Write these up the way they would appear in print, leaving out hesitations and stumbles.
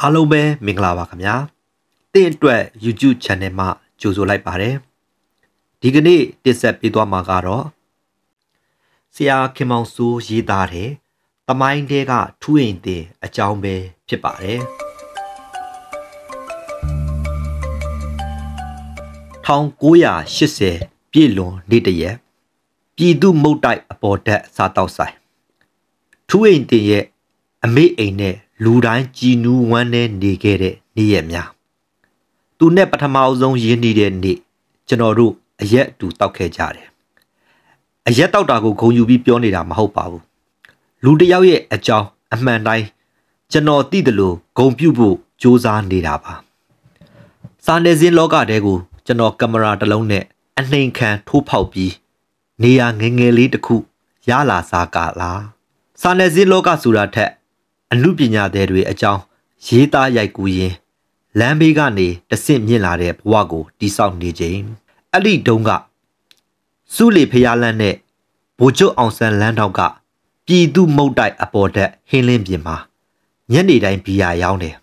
အားလုံးပဲမင်္ဂလာပါခင်ဗျာတင့်အတွက် YouTube Channel မှာကြိုဆိုလိုက်ပါတယ်ဒီကနေ့တင်ဆက်ပေးသွားမှာကတော့ဆရာခင်မောင်စိုးရေးသားတဲ့သမိုင်းတဲကထူးအိမ်တင်အကြောင်းပဲဖြစ်ပါတယ်1980ပြည့်လွန်နေ့တရက်ပြည်သူမုတ်တိုက်အပေါ်တက်စားတောက်ဆိုင်ထူးအိမ်တင်ရဲ့အမေအိမ်နဲ့လူတိုင်းကြည်နူးဝမ်းနဲ့နေခဲ့တဲ့နေ့ရက်များသူနဲ့ပထမအဆုံးရင်းနှီးတဲ့နေ့ကျွန်တော်တို့အရက်အတူတောက်ခဲ့ကြတယ်အရက်တောက်တာကိုဂုဏ်ယူပြီးပြောနေတာမဟုတ်ပါဘူးလူတစ်ယောက်ရဲ့အကြောင်းအမှန်တိုင်းကျွန်တော်သိတယ်လို့ဂုဏ်ပြုဖို့စူးစမ်းနေတာပါစာနယ်ဇင်းလောကတဲကိုကျွန်တော်ကင်မရာတစ်လုံးနဲ့အနှိမ်ခံထိုးဖောက်ပြီးနေရာငယ်ငယ်လေးတစ်ခုရလာစားကလားစာနယ်ဇင်းလောကဆိုတာထက်အမှုပညာသည်တွေအကြောင်းရေးသားရိုက်ကူးရင်းလမ်းဘေးကနေတဆင့်မြင့်လာတဲ့ဘဝကိုတိဆောက်နေခြင်းအဲ့ဒီတုန်းကစုလီဖျားလန်းနဲ့ဗိုလ်ချုပ်အောင်ဆန်းလန်းတောက်ကပြည်သူမုတ်တိုက်အပေါ်တက်ဟင်းလင်းပြင်မှာညနေတိုင်းဘီယာရောင်းတယ်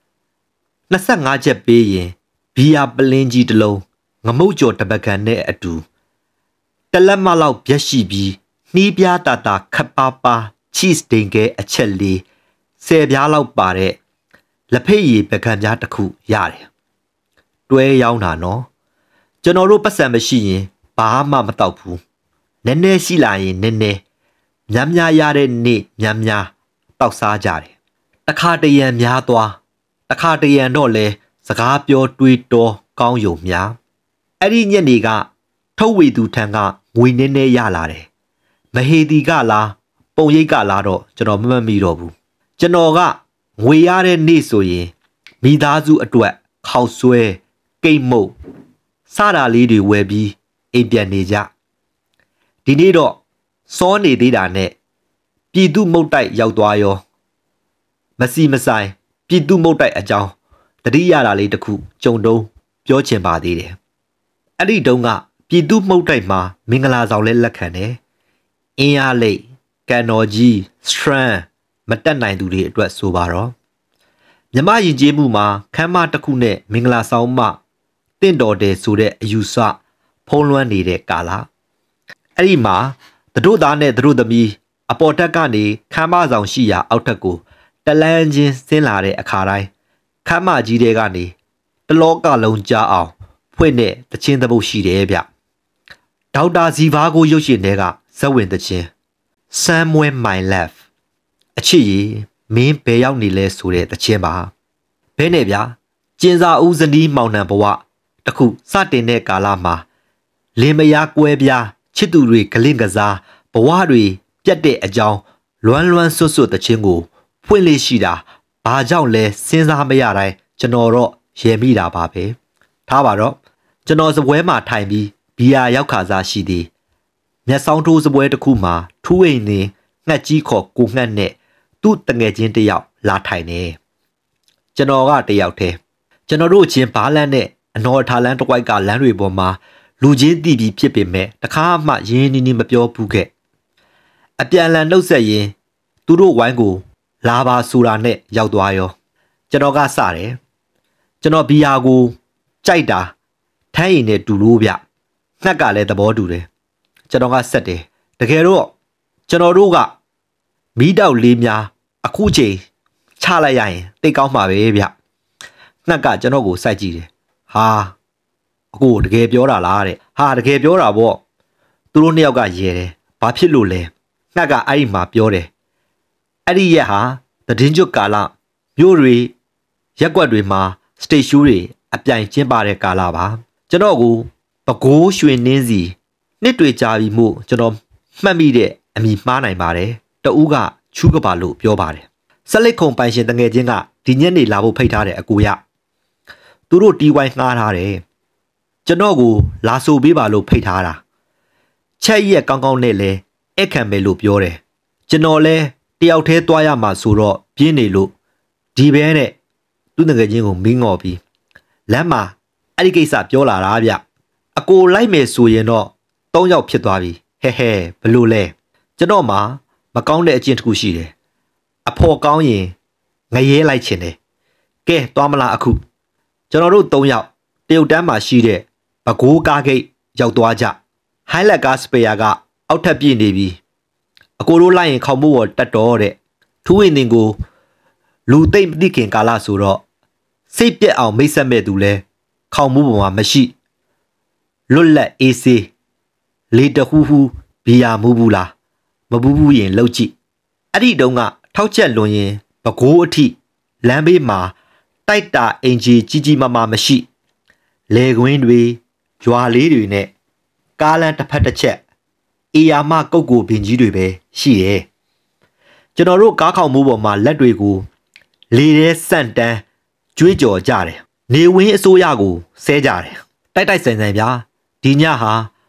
25ချက်ပေးရင်ဘီယာပလင်းကြီးတစ်လုံးငမုတ်ကျော်တပကံနဲ့အတူတလက်မလောက်ပြက်ရှိပြီးနှီးပြားတာတာခပ်ပါပါ cheese တင်ကဲအချက်လေး10ပြားလောက်ပါတဲ့လက်ဖက်ရည်ပကံပြားတစ်ခုရတယ်တွဲရောင်းတာနော်ကျွန်တော်တို့ပတ်စံမရှိရင်ဘာမှမတောက်ဘူးနည်းနည်းရှိလာရင်နည်းနည်းများများရတဲ့နေ့များများတောက်စားကြတယ်တခါတရံများသွားတခါတရံတော့လဲစကားပြောတွေးတောကောင်းယုံများအဲ့ဒီညနေကထုတ်ဝေသူထံကငွေနည်းနည်းရလာတယ်မဟေတီကလားပုံရိပ်ကလားတော့ကျွန်တော်မမှတ်မိတော့ဘူးကျွန်တော်ကငွေရတဲ့နေ့ဆိုရင်မိသားစုအတွက်ခောက်ဆွဲကိတ်မုတ်စတာလေးတွေဝယ်ပြီးအိမ်ပြန်နေကြဒီနေ့တော့စောနေသေးတာနဲ့ပြည်သူမုတ်တိုက်ရောက်သွားရောမစီမဆိုင်ပြည်သူမုတ်တိုက်အကြောင်းတတိယတာလေးတစ်ခုကြုံတုံးပြောချင်ပါသေးတယ်အဲ့ဒီတုန်းကပြည်သူမုတ်တိုက်မှာမင်္ဂလာဆောင်လဲလက်ခံတယ်အင်းအားလိတ်ကန်တော်ကြီးစထရန်မတက်နိုင်သူတွေအတွက်ဆိုပါတော့မြမယဉ်ကျေးမှုမှာခမ်းမတစ်ခုနဲ့မင်္ဂလာဆောင်မှတင့်တော်တယ်ဆိုတဲ့အယူဆဖုံးလွှမ်းနေတဲ့ကာလအဲ့ဒီမှာတို့သားနဲ့တို့သမီးအပေါ်တက်ကနေခမ်းမဆောင်ရှိရာအောက်ထပ်ကိုတလန်းချင်းဆင်းလာတဲ့အခါတိုင်းခမ်းမကြီးတွေကနေတလောကလုံးကြားအောင်ဖွင့်တဲ့တခြင်းသဘုတ်ရှိတယ်ဗျဒေါက်တာဇီဗာကိုရုပ်ရှင်တွေကဇက်ဝင်တခြင်း Somewhere My Love အချစ်ကြီးမင်းဘယ်ရောက်နေလဲဆိုတဲ့တခြင်းပါဘဲနဲ့ဗျာကျင်စာဦးဇနီးမောင်နှံဘဝတခုစတင်တဲ့ကာလမှာလင်မယားကွဲပြားချစ်သူတွေကလင့်ကစားဘဝတွေပြတ်တဲ့အကြောင်းလွမ်းလွမ်းဆွတ်ဆွတ်တခြင်းကိုဖွင့်လေရှိတာဘာကြောင့်လဲစဉ်းစားမရတိုင်းကျွန်တော်တော့ရေမိတာပါပဲထားပါတော့ကျွန်တော်စပွဲမှာထိုင်ပြီးဘီယာရောက်ခါစားရှိသည်မျက်စောင်းထိုးစပွဲတစ်ခုမှာထူးအိမ်နေငှက်ကြီးခေါ်ကိုငှက်နဲ့သူ့တငယ်ချင်းတယောက်လာထိုင်နေကျွန်တော်ကတယောက်တည်းကျွန်တော်တို့ချင်းဘားလန်းနဲ့အနော်ထားလန်းတစ်ဝိုက်ကလမ်းတွေပေါ်မှာလူချင်းတည်ပြီးဖြစ်ပေမဲ့တခါမှရင်းနှီးနှီးမပြောဘူးခဲ့အပြန်လန်နှုတ်ဆက်ရင်သူတို့ဝိုင်းကိုလာပါဆိုတာနဲ့ရောက်သွားရောကျွန်တော်ကစတယ်ကျွန်တော်ဘီယာကိုကြိုက်တာထမ်းရင်နဲ့တူလို့ဗျငှက်ကလည်းသဘောတူတယ်ကျွန်တော်ကဆက်တယ်တကယ်တော့ကျွန်တော်တို့ကမီးတောက်လေးများအခုချိန်ချလိုက်ရရင်တိတ်ကောင်းမှာပဲဗျငှက်ကကျွန်တော်ကိုစိုက်ကြည့်တယ်ဟာအကိုတကယ်ပြောတာလားတဲ့ဟာတကယ်ပြောတာပေါ့သူတို့နှစ်ယောက်ကရဲတယ်ဘာဖြစ်လို့လဲငှက်ကအဲ့ဒီမှာပြောတယ်အဲ့ဒီရက်ဟာသတင်းကျွတ်ကာလမြို့တွေရက်ကွက်တွေမှာစတေရှူးတွေအပြိုင်ကျင်းပတဲ့ကာလပါကျွန်တော်ကိုပကိုးရွှေနှင်းစီနှစ်တွေကြာပြီမို့ကျွန်တော်မှတ်မိတဲ့အမိမှားနိုင်ပါတယ်တဦးကချူးကပါလို့ပြောပါတယ်ဆက်လက်ခုံပိုင်ရှင်တငယ်ချင်းကဒီညနေလာဖို့ဖိတ်ထားတဲ့အကိုရသူတို့တီးဝိုင်းငှားထားတယ်ကျွန်တော်ကိုလာဆိုပေးပါလို့ဖိတ်ထားတာချက်ရက်ကောင်းကောင်းနဲ့လဲအဲ့ခံမယ်လို့ပြောတယ်ကျွန်တော်လဲတယောက်တည်းသွားရမှာဆိုတော့ပြင်းနေလို့ဒီဘဲနဲ့သူ့တငယ်ချင်းကိုမင်းငေါ်ပြီးလမ်းမှာအဲ့ဒီကိစ္စပြောလာတာဗျအကိုလိုက်မယ်ဆိုရင်တော့3ယောက်ဖြစ်သွားပြီဟဲဟဲဘလို့လဲကျွန်တော်မှာမကောင်းတဲ့အကျင့်တစ်ခုရှိတယ်အဖော်ကောင်းရင်ငရဲလိုက်ချင်တယ်ကဲသွားမလားအခုကျွန်တော်တို့3ယောက်တရုတ်တန်းမှာရှိတဲ့ဘကိုးကားဂိတ်ရောက်သွားကြဟိုင်းလက်ကားစပယ်ယာကအောက်ထပ်ပြည့်နေပြီအကိုတို့လိုက်ရင်ခေါင်မိုးပေါ်တက်တော့တဲ့ထူးဝင်တင်ကိုလူသိမ့်မသိခင်ကာလဆိုတော့စိတ်ပြက်အောင်မိတ်ဆက်မဲ့သူလဲခေါင်မိုးပေါ်မှာမရှိလွတ်လပ်အေးဆေးလေတဟူးဟူးဘီယာမူးဘူးလားမဘူးဘူးရင်လှုပ်ကြည့်အဲ့ဒီတုန်းကထောက်ချက်လွန်ရင်ဘကိုးအထိလမ်းဘေးမှာတိုက်တာအင်ဂျီကြီးကြီးမားမားမရှိလေကွင်းတွေရွာလေးတွေနဲ့ကားလမ်းတစ်ဖက်တစ်ချက်အေယာမကုတ်ကိုပင်ကြီးတွေပဲရှိတယ်ကျွန်တော်တို့ကားခေါင်မိုးပေါ်မှာလက်တွေကိုလေထဲဆန့်တန်းကျွေးကြော်ကြတယ်နေဝင်းအစိုးရကိုဆဲကြတယ်တိုက်တိုက်ဆန်ဆန်ဗျာဒီညဟာ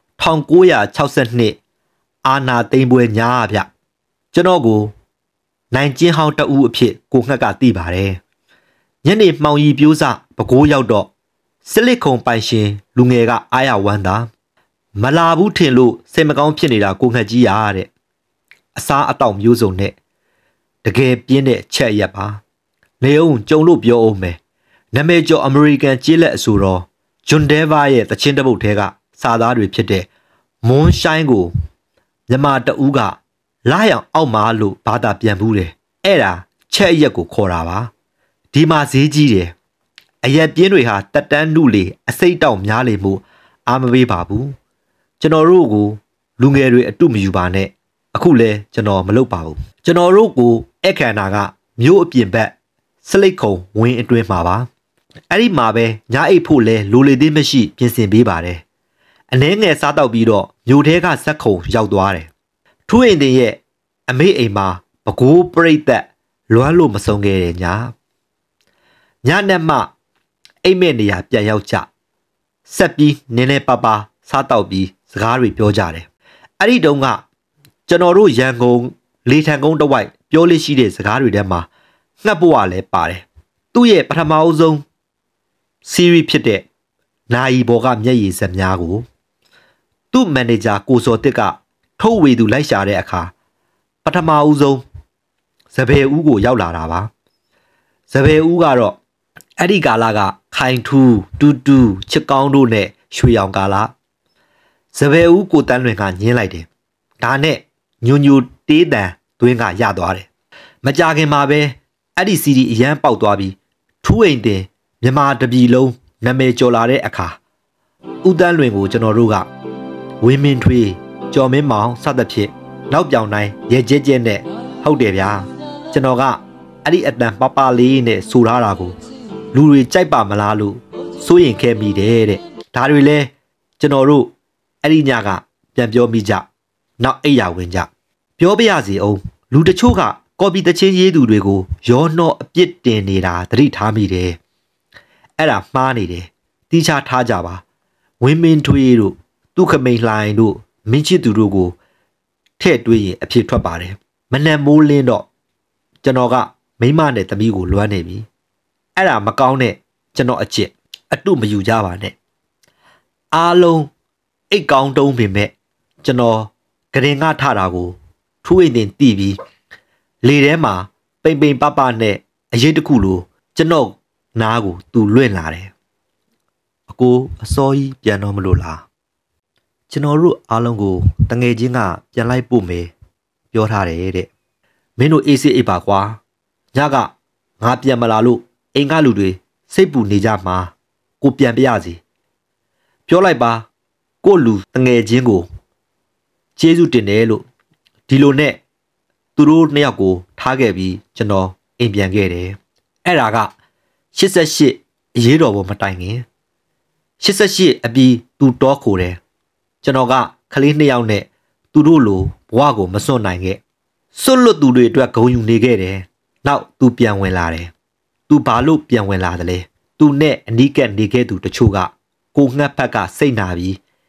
1962အာနာသိန်းပွဲညာဗျကျွန်တော်ကိုနိုင်ကျင်းဟောင်းတအူးအဖြစ်ကိုငှက်ကသိပါတယ်ညနေမှောင်ရီပြိုးစဘကိုးရောက်တော့စစ်လက်ခုံပိုင်ရှင်လူငယ်ကအားရဝမ်းသာမလာဘူးထင်လို့စိတ်မကောင်းဖြစ်နေတာကိုငှက်ကြီးရတဲ့အစားအသောက်မျိုးစုံနဲ့တကယ်ပြင်းတဲ့ချက်ရက်ပါနေအောင်ကြုံလို့ပြောအောင်မယ်နာမည်ကျော်အမေရိကန်ကျေးလက်အဆိုတော်ဂျွန်ဒေးဗာရဲ့သချင်းတစ်ပုဒ်ထဲကစာသားတွေဖြစ်တဲ့မွန်းရှိုင်းကိုမြမတအူးကလာရောက်အောက်မှာလို့ဘာသာပြန်ဘူးတယ်အဲ့ဒါချက်ရက်ကိုခေါ်တာပါဒီမှာဈေးကြီးတယ်အရက်ပြင်းတွေဟာတက်တန်းနုလေအစိတ်တောက်များလေမှုအာမပေးပါဘူးကျွန်တော်တို့ကိုလူငယ်တွေအတုမယူပါနဲ့အခုလဲကျွန်တော်မလုပ်ပါဘူးကျွန်တော်တို့ကိုအခမ်းနာကမြို့အပြင်ဘက်စလိတ်ခုံဝင်းအတွင်းမှာပါအဲ့ဒီမှာပဲညအိတ်ဖို့လဲလိုလေသေးမရှိပြင်ဆင်ပေးပါတယ်အနှဲငယ်စားတော့ပြီးတော့မြို့ထဲကဇက်ခုံရောက်သွားတယ်ထူးရင်တင်ရဲ့အမေအိမ်မှာဘကိုးပြိတ်သက်လွမ်းလို့မဆုံးခဲ့တဲ့ညနဲ့မှအိမ်မဲ့နေရာပြန်ရောက်ကြဆက်ပြီးနင်းနေပါပါစားတော့ပြီးစကားတွေပြောကြတယ်အဲ့ဒီတုန်းကကျွန်တော်တို့ရန်ကုန်လေထံကုန်းတစ်ဝိုက်ပြောလို့ရှိတဲ့စကားတွေထဲမှာငှက်ဘဝလည်းပါတယ်သူ့ရဲ့ပထမအဆုံးစီရီဖြစ်တဲ့နာယီဘော်ကမျက်ရည်စက်များကိုသူ့မန်နေဂျာကိုစောတစ်ကထုတ်ဝေသူလိုက်ရှာတဲ့အခါပထမဦးဆုံးစပယ်ဦးကိုရောက်လာတာပါစပယ်ဦးကတော့အဲ့ဒီကာလကခိုင်ထူးတူတူချစ်ကောင်းတို့နဲ့ရွှေရောင်ကာလစပယ်ဦးကိုတန်းလွင်ကညင်းလိုက်တယ်ဒါနဲ့ညိုညိုတေးတန်သွင်းကရသွားတယ်မကြခင်မှာပဲအဲ့ဒီစီဒီအရန်ပေါက်သွားပြီးထူးအိမ်တင်မြန်မာတပြည်လုံးနာမည်ကျော်လာတဲ့အခါဦးတန်းလွင်ကိုကျွန်တော်တို့ကဝင်းမင်းထွေးကျော်မင်းမောင်စသဖြင့်နောက်ပြောင်တိုင်းရဲကျဲကျဲနဲ့ဟုတ်တယ်ဗျာကျွန်တော်ကအဲ့ဒီအတန်ပပလေးနဲ့ဆိုထားတာကိုလူတွေကြိုက်ပါမလားလို့စိုးရင်ခဲ့မိတယ်တဲ့ဒါတွေလဲကျွန်တော်တို့အဲ့ဒီညကပြန်ပြောမိကြနောက်အိယာဝင်ကြပြောပြရစီအောင်လူတချို့ကကော်ပီတချင်းရေးသူတွေကိုရောနှော့အပြစ်တင်နေတာသတိထားမိတယ်အဲ့ဒါမှားနေတယ်တီးခြားထားကြပါဝင်းမင်းထွေးတို့သူခမိန်လှိုင်တို့မင်းချစ်သူတို့ကိုထဲ့တွေးရင်အဖြစ်ထွက်ပါတယ်မနက်မိုးလင်းတော့ကျွန်တော်ကမိမနဲ့သမီးကိုလွမ်းနေပြီအဲ့ဒါမကောင်းတဲ့ကျွန်တော်အချစ်အတုမယူကြပါနဲ့အားလုံးအိတ်ကောင်းတုံးပင်မဲ့ကျွန်တော်ကရင်ကထတာကိုထူးအိမ်တင်တီးပြီးလေထဲမှာပိန်ပိန်ပပနဲ့အရေးတခုလိုကျွန်တော်နားကိုသူလွင့်လာတယ်အကိုအစောကြီးပြန်တော့မလို့လားကျွန်တော်တို့အားလုံးကိုတငယ်ချင်းကပြန်လိုက်ပို့မယ်ပြောထားတယ်တဲ့မင်းတို့အေးစေးအိပ်ပါကွာညကငါပြန်မလာလို့အိမ်ကလူတွေစိတ်ပူနေကြမှာကိုပြန်ပြရစီပြောလိုက်ပါကိုလူတငယ်ချင်းကိုကျေးဇူးတင်တယ်လို့ဒီလိုနဲ့သူတို့နှစ်ယောက်ကိုထားခဲ့ပြီးကျွန်တော်အိမ်ပြန်ခဲ့တယ်အဲ့ဒါက88အရေးတော်ပေါ်မတိုင်ခင်88အပြီးသူတောခိုတယ်ကျွန်တော်ကကလေးနှစ်ယောက်နဲ့သူတို့လိုဘဝကိုမစွန့်နိုင်ခဲ့စွန့်လွတ်သူတွေအတွက်ဂုဏ်ယူနေခဲ့တယ်နောက်သူပြန်ဝင်လာတယ်သူဘာလို့ပြန်ဝင်လာတယ်လဲသူနဲ့အနီးကပ်နေခဲ့သူတချို့ကကိုငှက်ဖက်ကစိတ်နာပြီး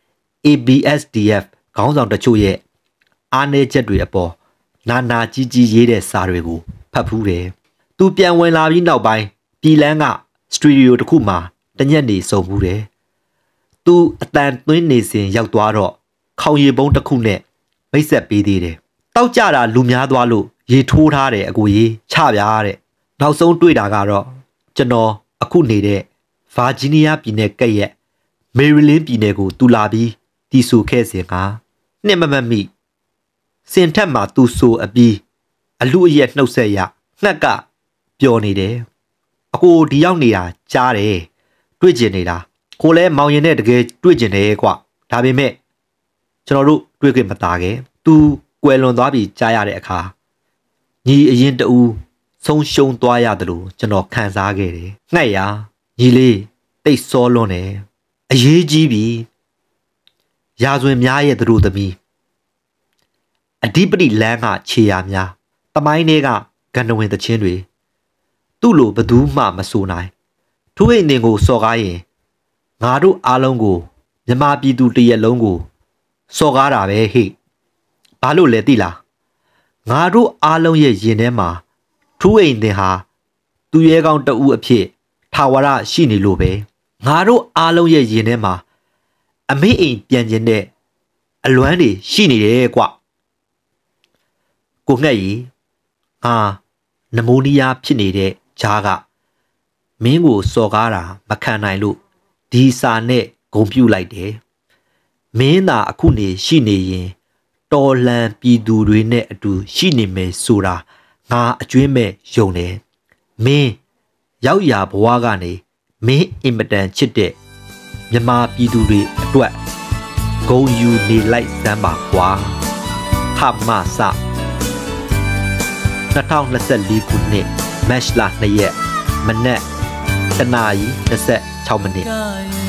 ABSDF ခေါင်းဆောင်တချို့ရဲ့အားနည်းချက်တွေအပေါ်နာနာကြီးကြီးရေးတဲ့စာတွေကိုဖတ်ဖူးတယ်သူပြန်ဝင်လာပြီးနောက်ပိုင်းပြည်လန်းကစတူဒီယိုတစ်ခုမှာတညက်နေစုံဖူးတယ်သူအတန်သွင်းနေစဉ်ရောက်သွားတော့ခေါင်ရည်ပုံးတစ်ခုနဲ့မိတ်ဆက်ပေးသေးတယ်တောက်ကြတာလူများသွားလို့ရေထိုးထားတယ်အကိုကြီးချပြားတဲ့နောက်ဆုံးတွေ့တာကတော့ကျွန်တော်အခုနေတဲ့ဗာဂျီးနီးယားပြည်နယ်ကဲ့ရဲ့မေရီလင်းပြည်နယ်ကိုတူလာပြီးတီးဆိုခဲ့စဉ်ကနှစ်မမတ်မိစင်ထက်မှာသူဆိုအပြီးအလူအရက်နှုတ်ဆက်ရငှက်ကပျော်နေတယ်အကိုဒီရောက်နေတာကြားတယ်တွေ့ကျင်နေတာကိုလည်းမောင်ရင်နဲ့တကယ်တွေ့ကျင်တယ်ကွဒါပေမဲ့ကျွန်တော်တို့တွေ့ခွင့်မသားခဲ့သူကွယ်လွန်သွားပြီးကြားရတဲ့အခါညီအရင်တူဆုံးရှုံးသွားရတယ်လို့ကျွန်တော်ခံစားခဲ့တယ်ငှက်ရညီလေးတိတ်စောလွန်းတယ်အရေးကြီးပြီရာဇဝင်များရဲ့သူတို့သမီးအဓိပတိလမ်းကခြေရာများတမိုင်းတွေကဂန္ဓဝင်သချင်းတွေသူ့လိုဘသူမှမဆိုနိုင်ထူးအိမ်တင်ကိုစော်ကားရင်ငါတို့အားလုံးကိုမြမပြည်သူတရက်လုံးကိုစော်ကားတာပဲဟိဘာလို့လဲသိလားငါတို့အားလုံးရဲ့ရင်ထဲမှာထူးအိမ်တင်ဟာသူရဲကောင်းတဦးအဖြစ်ထာဝရရှိနေလို့ပဲငါတို့အားလုံးရဲ့ရင်ထဲမှာအမေအိမ်ပြန်ကျင်တဲ့အလွမ်းတွေရှိနေတယ်ကွကိုငှက်ကြီးနမိုနီးယားဖြစ်နေတဲ့ဂျားကမင်းကိုစော်ကားတာမခံနိုင်လို့ဒီစာနဲ့ဂုံပြူလိုက်တယ်မင်းသာအခုနေရှိနေရင်တော်လှန်ပြည်သူတွေနဲ့အတူရှိနေမယ်ဆိုတာငါအကျွင်းမဲ့ယုံတယ်မင်းရောက်ရာဘဝကနေမင်းအင်မတန်ချစ်တဲ့မြမပြည်သူတွေအတွက်ဂုံယူနေလိုက်စမ်းပါကွာခမစ2024ခုနှစ်မတ်လ2ရက်မနက် 1:26 မိနစ်